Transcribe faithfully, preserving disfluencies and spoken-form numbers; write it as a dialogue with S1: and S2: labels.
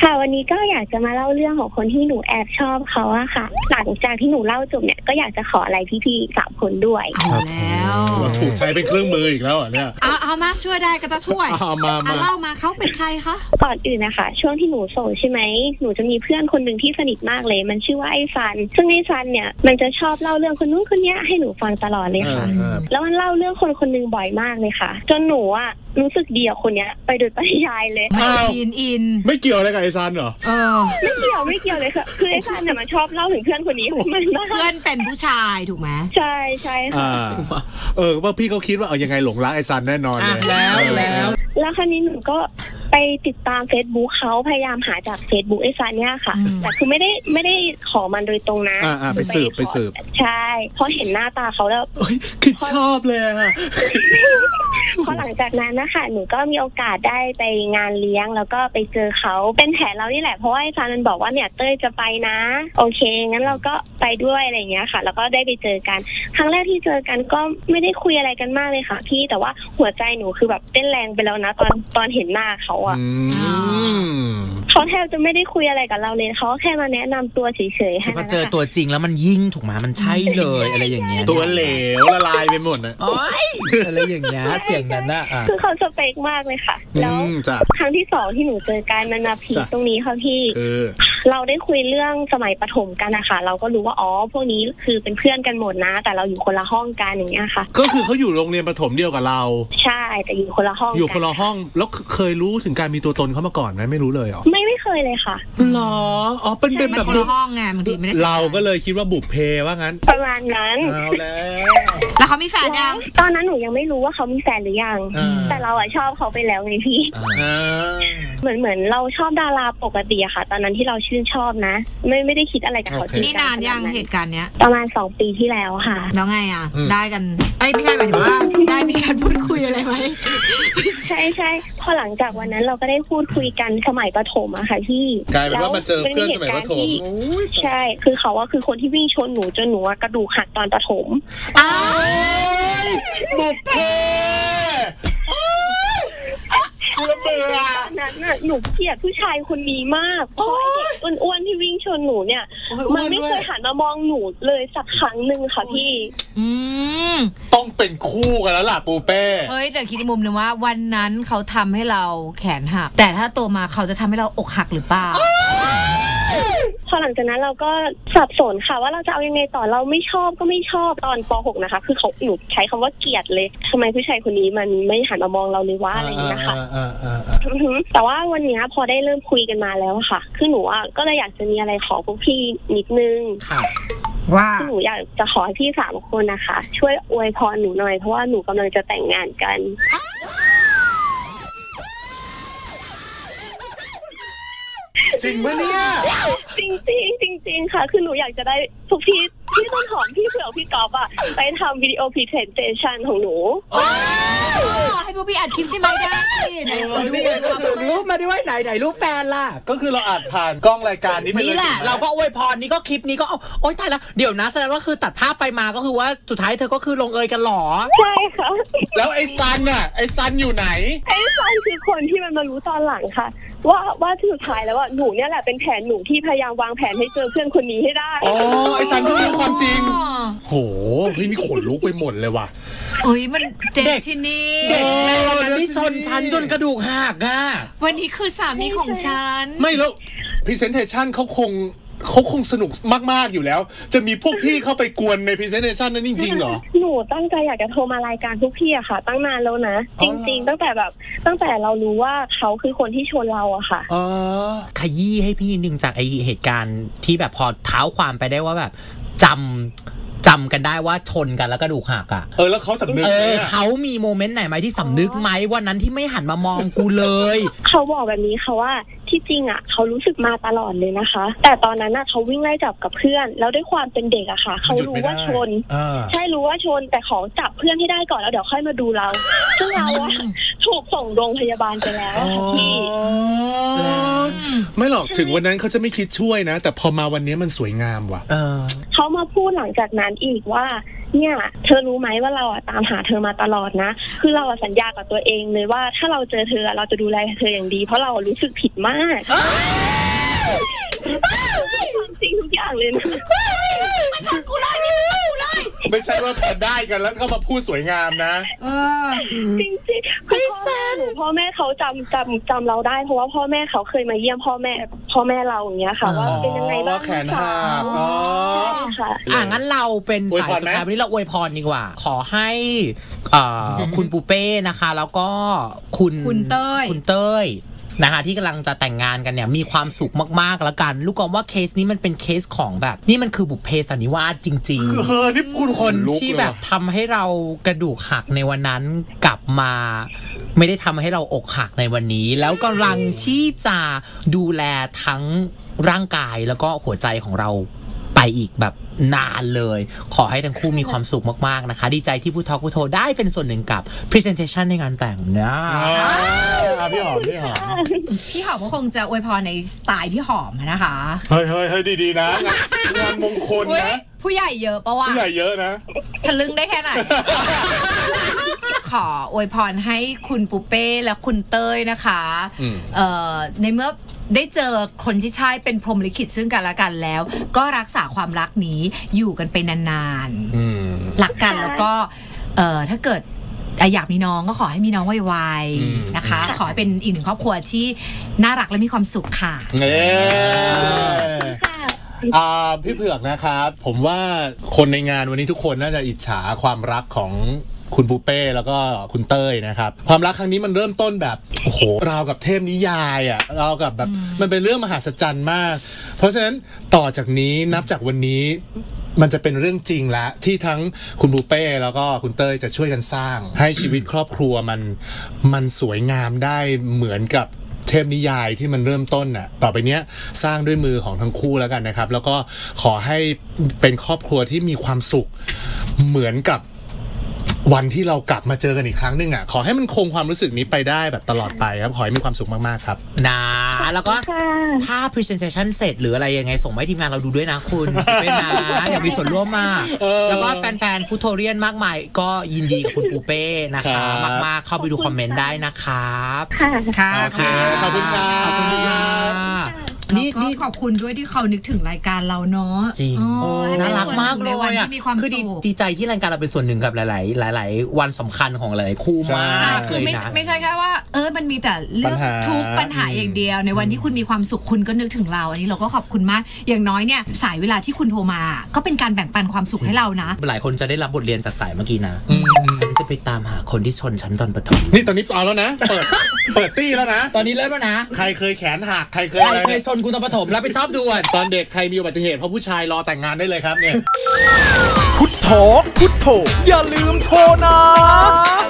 S1: ค่ะวันนี้ก็อยากจะมาเล่าเรื่องของคนที่หนูแอบชอบเขาอะค่ะหลังจากที่หนูเล่าจบเนี่ยก็อยากจะขออะไรพี่ๆสามคนด้วย
S2: เอาแล้ว
S3: เราถูกใช้เป็นเครื่องมืออีกแล้วเนี่ย
S2: เอาเอามาช่วยได้ก็จะช่วย
S3: เอามามา
S2: เล่ามาเขาเป็นใครคะ
S1: ก่อนอื่นนะคะช่วงที่หนูโสดใช่ไหมหนูจะมีเพื่อนคนหนึ่งที่สนิทมากเลยมันชื่อว่าไอ้ซันซึ่งไอ้ซันเนี่ยมันจะชอบเล่าเรื่องคนนู้นคนนี้ให้หนูฟังตลอดเลยค่ะแล้วมันเล่าเรื่องคนคนนึงบ่อยมากเลยค่ะจนหนูอะรู้สึกเดียวคนนี้ไปโดยปริยายเลย
S2: ไม่อินอิน
S3: ไม่เกี่ยวอะไรกับไอ้ซันเหรอ
S2: เออ
S1: ไม่เกี่ยวไม่เกี่ยวเลยค่ะคือไอ้ซันเนี่ยมันชอบเล่าถึงเพื่อนคนนี้มันมาก
S2: เพื่อนเป็นผู้ชายถูกไหม
S1: ใช่ใช่ค่ะ
S3: เออว่าพี่เขาคิดว่าเอายังไงหลงรักไอ้ซันแน่นอนเลย
S2: แล้วแล้ว
S1: แล้วครั้นี้หนูก็ไปติดตาม Facebook เขาพยายามหาจาก Facebook ไอ้ซันเนี่ยค่ะแต่คือไม่ได้ไม่ได้ขอมันโดยตรงนะ
S3: อ่าไปสืบไปสืบ
S1: ใช่พอเห็นหน้าตาเขาแล้ว
S3: คือชอบเลยค่ะ
S1: พอหลังจากนั้นนะคะหนูก็มีโอกาสได้ไปงานเลี้ยงแล้วก็ไปเจอเขาเป็นแผนเรานี่แหละเพราะว่าไอ้ซันมันบอกว่าเนี่ยเต้ยจะไปนะโอเคงั้นเราก็ไปด้วยอะไรอย่างเงี้ยค่ะแล้วก็ได้ไปเจอกันครั้งแรกที่เจอกันก็ไม่ได้คุยอะไรกันมากเลยค่ะพี่แต่ว่าหัวใจหนูคือแบบเต้นแรงไปแล้วนะตอนตอนเห็นหน้าเขาอ่ะเขาแทบจะไม่ได้คุยอะไรกับเราเลยเขาแค่มาแนะนำตัวเฉยๆให้
S4: พอเจอตัวจริงแล้วมันยิ่งถูกไหมมันใช่เลยอะไรอย่างเงี้ย
S3: ตัวเหลวละลายไปหมดนะ
S4: อะไรอย่างเงี้ยเสียงนั้นน่ะ
S1: คือเขาสเปคมากเลยค่ะแล้วครั้งที่สองที่หนูเจอกันมันมาพีตรงนี้ค่ะพี่เราได้คุยเรื่องสมัยประถมกันนะคะเราก็รู้ว่าอ๋อพวกนี้คือเป็นเพื่อนกันหมดนะแต่เราอยู่คนละห้องกันอย่างเงี้ยค่ะ
S3: ก็คือเขาอยู่โรงเรียนประถมเดียวกับเรา
S1: ใช่แต่อยู่คนละห้อง
S3: อยู่คนละห้องแล้วเคยรู้ถึงการมีตัวตนเขามาก่อนไหมไม่รู้เลยเหรอ
S1: ไม่ไม่เคยเลยค่ะ
S3: หรออ๋อเป็นเป็นแบบ
S2: คนละห้องไงบางทีไม่ได้
S3: เราก็เลยคิดว่าบุพเพว่างั้น
S1: ประมาณนั้น
S3: เอาแล้ว
S2: แล้วเขามีแฟนยัง
S1: ตอนนั้นหนูยังไม่รู้ว่าเขามีแฟนหรือยังแต่เราอะชอบเขาไปแล้วไงพี่เหมือนเหมือนเราชอบดาราปกติอะค่ะตอนนั้นที่เราชื่นชอบนะไม่ไม่ได้คิดอะไรกับเขา
S2: นี่นานยังเหตุการณ์เนี้ย
S1: ประมาณสองปีที่แล้วค่ะ
S2: แล้วไงอ่ะได้กันเอ้ยไม่ใช่หมายถึงว่าได้มีการพูดคุยอะไรไหม
S1: ใช่ใช่พอหลังจากวันนั้นเราก็ได้พูดคุยกันสมัยประถมอะค่ะพี่
S3: กลายเป็นว่ามาเจอเพื่อนสมัยประถม
S1: ใช่คือเขาว่าคือคนที่วิ่งชนหนูจนหนูกระดูกหักตอนประถม
S3: อ้าวบุกเพระเบิด
S1: นั้นน่ะหนูเกลียดผู้ชายคนนี้มากเพราะไอ้เด็กอ้วนๆที่วิ่งชนหนูเนี่ยมันไม่เคยหันมามองหนูเลยสักครั้งหนึ่งค่ะพี่
S2: อืม
S3: ต้องเป็นคู่กันแล้วล่ะปูเป้
S2: เฮ้ยแต่คิดในมุมนึงว่าวันนั้นเขาทำให้เราแขนหักแต่ถ้าโตมาเขาจะทำให้เราอกหักหรือเปล่า
S1: พอหลังจากนั้นเราก็สับสนค่ะว่าเราจะเอายังไงต่อเราไม่ชอบก็ไม่ชอบตอนป หกนะคะคือเขาหนูใช้คำว่าเกลียดเลยทำไมผู้ชายคนนี้มันไม่หันมามองเราเลยว่าอะไรอย่างเงี้ยค่ะแต่ว่าวันนี้พอได้เริ่มคุยกันมาแล้วค่ะคือหนูอ่ะก็เลยอยากจะมีอะไรขอพวกพี่นิดนึง
S4: ว่า
S1: หนูอยากจะขอให้พี่สามคนนะคะช่วยอวยพรหนูหน่อยเพราะว่าหนูกำลังจะแต่งงานกัน
S3: จริงปะเนี่ย
S1: จริงจริงจริงจริงค่ะคือหนูอยากจะได้ทุกพี่พี่ต้นหอมพี่เผือกพี่กอล์ฟอะไปทำวิดีโอพรีเซนเทชันของหนู
S2: ให้พวกพี่อัดคลิปใช่ไหมได้
S4: ไหนส่งรูปมาด้วยไหนไหนรูปแฟนล่ะ
S3: ก็คือเราอัดผ่านกล้องรายการนี้
S4: นี่แหละเราก็อวยพรนี่ก็คลิปนี้ก็โอ๊ยตายแล้วเดี๋ยวนะแสดงว่าคือตัดภาพไปมาก็คือว่าสุดท้ายเธอก็คือลงเอยกันหรอ
S1: ใช่ค่ะ
S3: แล้วไอ้ซันอะไอ้ซันอยู่ไหน
S1: ไอ้ซันคือคนที่มันมารู้ตอนหลังค่ะว่าว่าสุดท้ายแล้วว่าหนูเนี่ยแหละเป็นแผนหนูที่พยายามวางแผนให้เจอเพื่อนคนนี้ให้ได้
S3: อ๋อไอ้ซันเพิ่งรู้ความจริงโหเฮ้ยนี่ขนลุกไปหมดเลยว่ะ
S2: เฮ้ยมันเด็กที่นี่
S4: เด็กในวันนั้นที่ชนฉันจนกระดูกหักอ่ะ
S2: วันนี้คือสามีของฉัน
S3: ไม่แล้วพรีเซนเทชันเขาคงเขาคงสนุกมากๆอยู่แล้วจะมีพวกพี่เข้าไปกวนในพรีเซนเทชันนั้นจริงๆเหรอ
S1: หนูตั้งใจอยากจะโทรมารายการพวกพี่อะค่ะตั้งนานแล้วนะจริงๆตั้งแต่แบบตั้งแต่เรารู้ว่าเขาคือคนที่ชวนเราอะค่ะ
S4: อ๋อขยี้ให้พี่นึงจากไอเหตุการณ์ที่แบบพอเท้าความไปได้ว่าแบบจำจำกันได้ว่าชนกันแล้วก็ดูหักอ่ะ
S3: เออแล้วเขาสำนึก
S4: เออเขามีโมเมนต์ไหนไหมที่สำนึกไหมวันนั้นที่ไม่หันมามองกูเลย
S1: เขาบอกแบบนี้ค่ะว่าที่จริงอ่ะเขารู้สึกมาตลอดเลยนะคะแต่ตอนนั้นน่ะเขาวิ่งไล่จับกับเพื่อนแล้วด้วยความเป็นเด็กอะค่ะเขารู้ว่าชนใช่รู้ว่าชนแต่ขอจับเพื่อนให้ได้ก่อนแล้วเดี๋ยวค่อยมาดูเราซึ่งเราอะถูกส่งโรงพยาบาลไปแล้วค่ะพี่
S3: ไม่หรอกถึงวันนั้นเขาจะไม่คิดช่วยนะแต่พอมาวันนี้มันสวยงามว่ะ
S1: เขามาพูดหลังจากนั้นอีกว่าเนี่ยเธอรู้ไหมว่าเราอะตามหาเธอมาตลอดนะคือเราสัญญากับตัวเองเลยว่าถ้าเราเจอเธอเราจะดูแลเธออย่างดีเพราะเรารู้สึกผิดมากความจริงทุกอย่างเลยนะ
S2: มาชนกูเลยนี่มันกูเลย
S3: ไม่ใช่ว่าพอได้กันแล้วก็มาพูดสวยงามนะ
S2: เออ
S1: จริงจริงพี่แซนพ่อแม่เขาจำจำจำเราได้เพราะว่าพ่อแม่เขาเคยมาเยี่ยมพ่อแม่พ่อแม่เราอย่างเงี้ยค่ะว่าเป็นยังไงบ้าง
S3: แขนหักอ๋อ
S1: ค่ะ
S4: อ่ะงั้นเราเป็นสายสุดท้ายวันนี้เราอวยพรดีกว่าขอให้อ่าคุณปูเป้นะคะแล้วก็คุณ
S2: คุณเต้ย
S4: คุณเต้ยนะคะที่กำลังจะแต่งงานกันเนี่ยมีความสุขมากๆแล้วกันลูกกอมว่าเคสนี้มันเป็นเคสของแบบนี่มันคือบุพเพสันนิวาสจริงๆ
S3: เออนี่พูด
S4: คนที่แบบทำให้เรากระดูกหักในวันนั้นกลับมาไม่ได้ทำให้เราอกหักในวันนี้แล้วกำลังที่จะดูแลทั้งร่างกายแล้วก็หัวใจของเราไปอีกแบบนานเลยขอให้ทั้งคู่มีความสุขมากๆนะคะดีใจที่ผู้ทอล์กผู้โทรได้เป็นส่วนหนึ่งกับ presentation ในงานแต่งนะ
S3: พี่หอมพี่หอม
S2: พี่หอมก็คงจะอวยพรในสไตล์พี่หอมนะคะ
S3: เฮ้ยเฮ้ยเฮ้ยดีๆนะงานมงคลนะ
S2: ผู้ใหญ่เยอะปะวะ
S3: ผู้ใหญ่เยอะนะ
S2: ทะลึ่งได้แค่ไหนขออวยพรให้คุณปุเป้และคุณเต้ยนะคะเอ่อในเมื่อได้เจอคนที่ใช่เป็นพรหมลิขิตซึ่งกันและกันแล้วก็รักษาความรักนี้อยู่กันไปนานๆรักกันแล้วก็เอ่อถ้าเกิดอยากมีน้องก็ขอให้มีน้องไวๆนะคะขอให้เป็นอีกหนึ่งครอบครัวที่น่ารักและมีความสุขค่ะ
S3: อ่าพี่เผือกนะครับผมว่าคนในงานวันนี้ทุกคนน่าจะอิจฉาความรักของคุณปูเป้แล้วก็คุณเต้ยนะครับความรักครั้งนี้มันเริ่มต้นแบบโอ้โหราวกับเทพนิยายอ่ะราวกับแบบมันเป็นเรื่องมหัศจรรย์มากเพราะฉะนั้นต่อจากนี้นับจากวันนี้มันจะเป็นเรื่องจริงแล้วที่ทั้งคุณปูเป้แล้วก็คุณเต้ยจะช่วยกันสร้างให้ชีวิตครอบครัวมันมันสวยงามได้เหมือนกับเทพนิยายที่มันเริ่มต้นน่ะต่อไปเนี้ยสร้างด้วยมือของทั้งคู่แล้วกันนะครับแล้วก็ขอให้เป็นครอบครัวที่มีความสุขเหมือนกับวันที่เรากลับมาเจอกันอีกครั้งนึงอ่ะขอให้มันคงความรู้สึกนี้ไปได้แบบตลอดไปครับขอให้มีความสุขมากๆครับ
S4: นะแล้วก็ถ้า presentation เสร็จหรืออะไรยังไงส่งมาให้ทีมงานเราดูด้วยนะคุณเป็นนะอยากมีส่วนร่วมมากแล้วก็แฟนๆผู้โทรเรียนมากมายก็ยินดีกับคุณปูเป้นะคะมากๆเข้าไปดูคอมเมนต์ได้นะครับ
S2: ค่ะ
S3: โอเคขอบคุณค่ะ
S2: ขอบคุณค่ะนี่นี่ขอบคุณด้วยที่เขานึกถึงรายการเราเนาะ
S4: จริงน่ารักมากเลยอ่ะคือดีใจที่รายการเราเป็นส่วนหนึ่งกับหลายๆหลายๆวันสำคัญของหลายคู่มาก
S2: คือไม่ไม่ใช่แค่ว่าเออมันมีแต่เรื่องทุกปัญหาอย่างเดียวในวันที่คุณมีความสุขคุณก็นึกถึงเราอันนี้เราก็ขอบคุณมากอย่างน้อยเนี่ยสายเวลาที่คุณโทรมาก็เป็นการแบ่งปันความสุขให้เรานะ
S4: หลายคนจะได้รับบทเรียนจากสายเมื่อกี้นะฉันจะไปตามหาคนที่ชนฉันตอนประถม
S3: นี่ตอนนี้เอาแล้วนะเปิดเปิดตี้แล้วนะ
S4: ตอนนี้เริ่มแล้วนะ
S3: ใครเคยแขนหักใครเคย
S4: อะไรเคยชนกูตอนประถมรับไปชอบด่วน
S3: ตอนเด็กใครมีอุบัติเหตุเพราะผู้ชายรอแต่งงานได้เลยครับเนี่ย
S5: พุทโธพุทโธอย่าลืมโทรนะ